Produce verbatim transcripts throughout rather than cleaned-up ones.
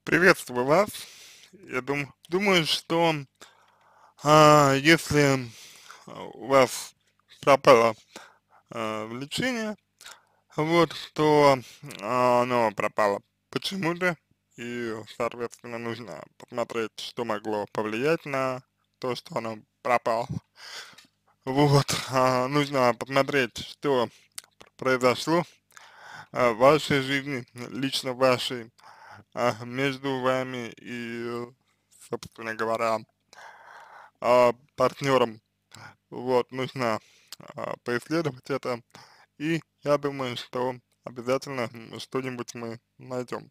Приветствую вас. Я дум, думаю, что а, если а, у вас пропало а, влечение, вот, то а, оно пропало почему-то, и, соответственно, нужно посмотреть, что могло повлиять на то, что оно пропало. Вот, а, нужно посмотреть, что произошло а, в вашей жизни, лично вашей, а, между вами и, собственно говоря, а, партнером. Вот, нужно а, поисследовать это, и я думаю, что обязательно м, что-нибудь мы найдем.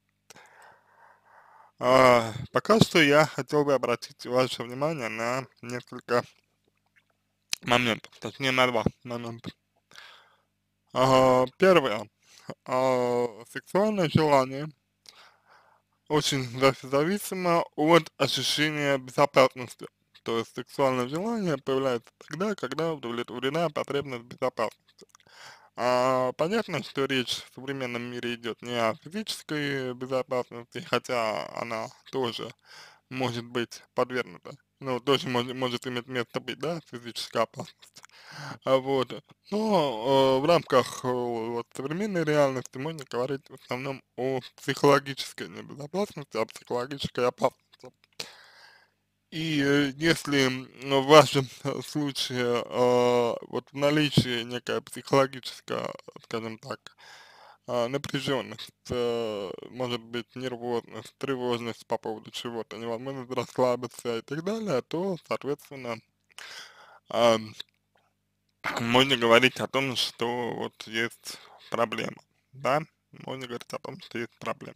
А, пока что я хотел бы обратить ваше внимание на несколько моментов, точнее на два момента. А, первое. А, сексуальное желание очень за- зависимо от ощущения безопасности. То есть сексуальное желание появляется тогда, когда удовлетворена потребность безопасности. А, понятно, что речь в современном мире идет не о физической безопасности, хотя она тоже может быть подвергнута, ну, тоже может, может иметь место быть, да, физическая опасность. А вот, но э, в рамках э, вот, современной реальности можно говорить в основном о психологической небезопасности, о психологической опасности. И э, если м, в вашем э, случае э, вот в наличии некая психологическая, скажем так, а, напряженность, э, может быть нервозность, тревожность по поводу чего-то, невозможность расслабиться и так далее, то, соответственно, а, можно говорить о том, что вот есть проблема, да, можно говорить о том, что есть проблема.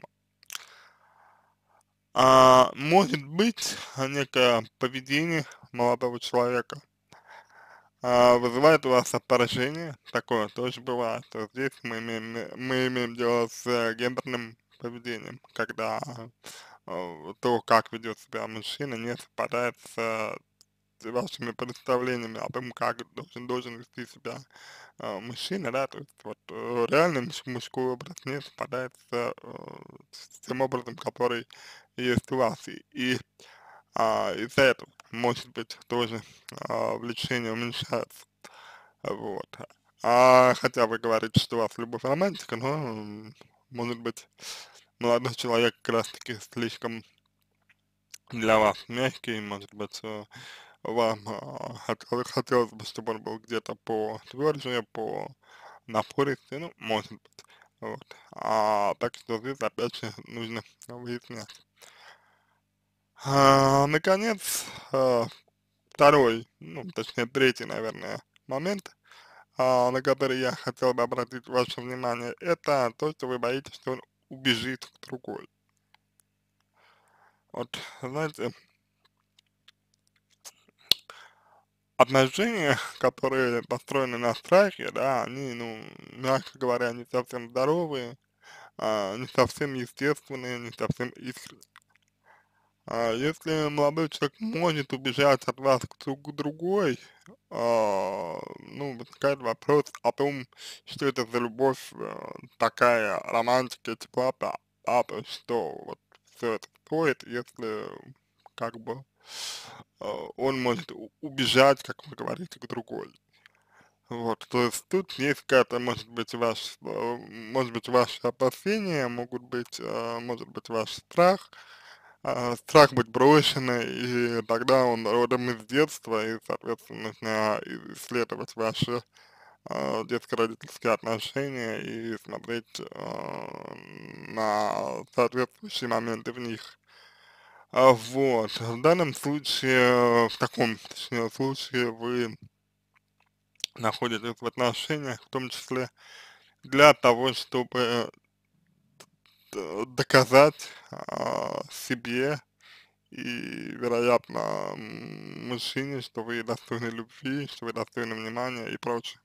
А, может быть некое поведение молодого человека, а, вызывает у вас отторжение, такое тоже бывает. То есть здесь мы имеем, э, мы имеем дело с э, гендерным поведением, когда э, то, как ведет себя мужчина, не совпадает с э, вашими представлениями о том, как должен, должен вести себя э, мужчина, да, то есть вот э, реальный муж- мужской образ не совпадает с, э, с тем образом, который есть у вас. И, и а, из-за этого, может быть, тоже а, влечение уменьшается. Вот. А хотя вы говорите, что у вас любовь романтика, но м, может быть молодой человек как раз таки слишком для вас мягкий, может быть, э, вам а, хотел- хотелось бы, чтобы он был где-то по тверже, по напористее, ну, может быть. Вот. А, так что здесь опять же нужно выяснять. А, наконец, а, второй, ну, точнее, третий, наверное, момент, а, на который я хотел бы обратить ваше внимание, это то, что вы боитесь, что он убежит к другой. Вот, знаете, отношения, которые построены на страхе, да, они, ну, мягко говоря, не совсем здоровые, а, не совсем естественные, не совсем искренние. А если молодой человек может убежать от вас к другу другой, а, ну, возникает вопрос о том, что это за любовь э, такая, романтика, теплота, да, то есть что вот все это стоит, если как бы э, он может у- убежать, как вы говорите, к другой. Вот, то есть тут есть какая-то, может быть, ваш, э, может быть, ваши опасения, могут быть, э, может быть, ваш страх, а, страх быть брошенной, и тогда он родом из детства, и, соответственно, нужно исследовать ваши а, детско-родительские отношения и смотреть а, на соответствующие моменты в них. А, вот, в данном случае, в таком, точнее, случае вы находитесь в отношениях, в том числе для того, чтобы д- доказать а, себе и, вероятно, м, мужчине, что вы достойны любви, что вы достойны внимания и прочее.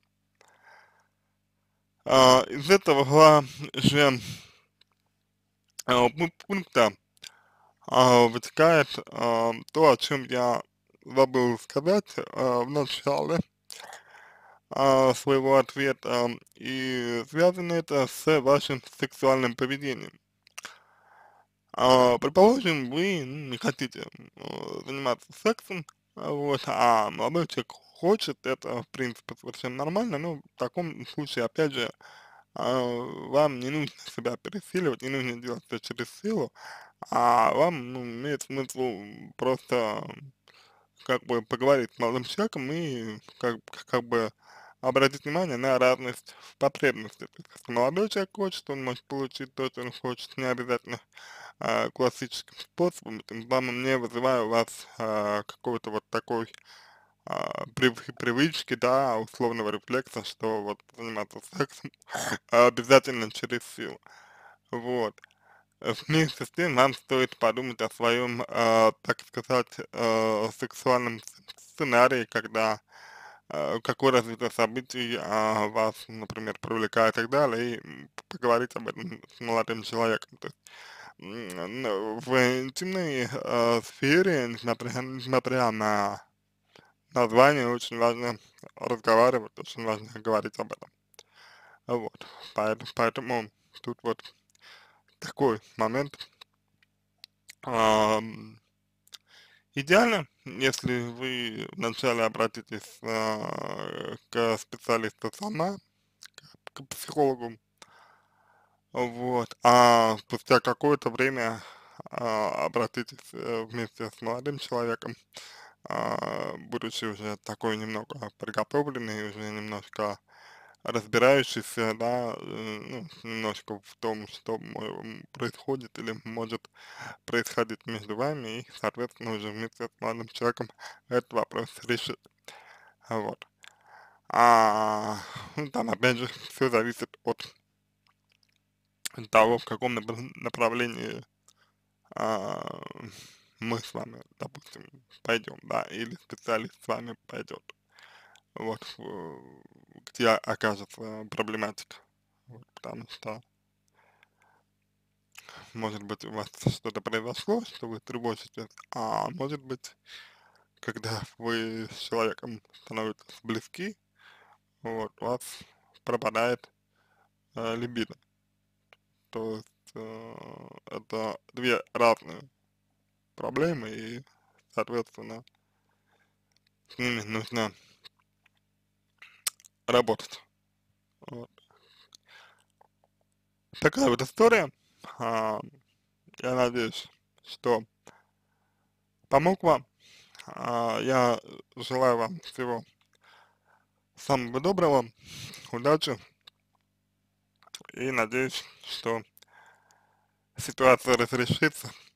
А, из этого же а, пун- пункта а, вытекает а, то, о чем я забыл сказать а, в начале а, своего ответа, и связано это с вашим сексуальным поведением. А, предположим, вы ну, не хотите э, заниматься сексом, а, вот, а молодой человек хочет, это, в принципе, совершенно нормально, но в таком случае, опять же, а, вам не нужно себя пересиливать, не нужно делать это через силу, а вам, ну, имеет смысл просто как бы поговорить с молодым человеком и как, как бы обратить внимание на разность в потребностях. То есть, если молодой человек хочет, он может получить то, что он хочет, не обязательно а, классическим способом, тем самым не вызывая у вас а, какой-то вот такой а, прив- привычки, да, условного рефлекса, что вот заниматься сексом обязательно через силу. Вот. Э, Вместе с тем нам стоит подумать о своем, а, так сказать, э, сексуальном с- сценарии, когда э, какое развитие событий а, вас, например, привлекает и так далее, и м, поговорить об этом с молодым человеком. То есть, м, н- в интимной э, сфере, несмотря, несмотря на название, очень важно разговаривать, очень важно говорить об этом. Вот, поэтому, поэтому тут вот такой момент. Ам, Идеально, если вы вначале обратитесь а, к специалисту сама, к психологу, вот, а спустя какое-то время а, обратитесь э, вместе с молодым человеком, а, будучи уже такой немного подготовленный, уже немножко разбирающийся, да, э, ну, немножко в том, что мо- м, происходит или может происходить между вами, и, соответственно, уже вместе с молодым человеком этот вопрос решит. Вот. А, ну, там, опять же, все зависит от того, в каком напр- направлении а, мы с вами, допустим, пойдем, да, или специалист с вами пойдет, вот, в- где окажется проблематика, вот, потому что, может быть, у вас что-то произошло, что вы тревожитесь, а может быть, когда вы с человеком становитесь близки, вот, у вас пропадает э, либидо, то есть э, это две разные проблемы, и, соответственно, с ними нужно работать. Вот. Такая вот история. А, я надеюсь, что помог вам. А, я желаю вам всего самого доброго, удачи и надеюсь, что ситуация разрешится